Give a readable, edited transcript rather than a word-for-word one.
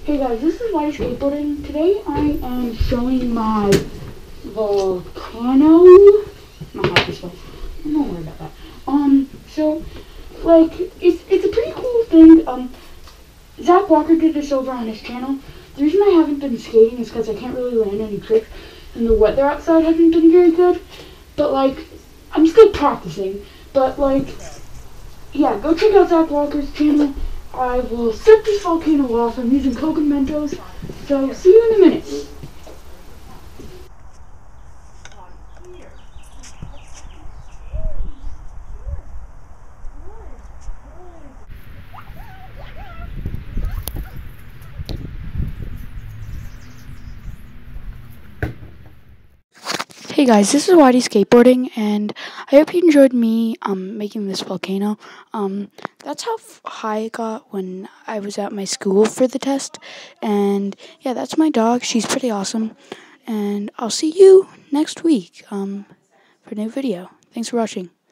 Hey guys, this is White Skateboarding. Today I am showing my volcano. My hat this way. Don't worry about that. So like it's a pretty cool thing. Zach Walker did this over on his channel. The reason I haven't been skating is because I can't really land any tricks, and the weather outside hasn't been very good. But like, I'm still practicing. But like, yeah, go check out Zach Walker's channel. I will set this volcano off. I'm using Cocoa Mentos. So, see you in a minute. Hey guys, this is Whitey Skateboarding, and I hope you enjoyed me making this volcano. That's how high it got when I was at my school for the test, and yeah, that's my dog. She's pretty awesome, and I'll see you next week for a new video. Thanks for watching.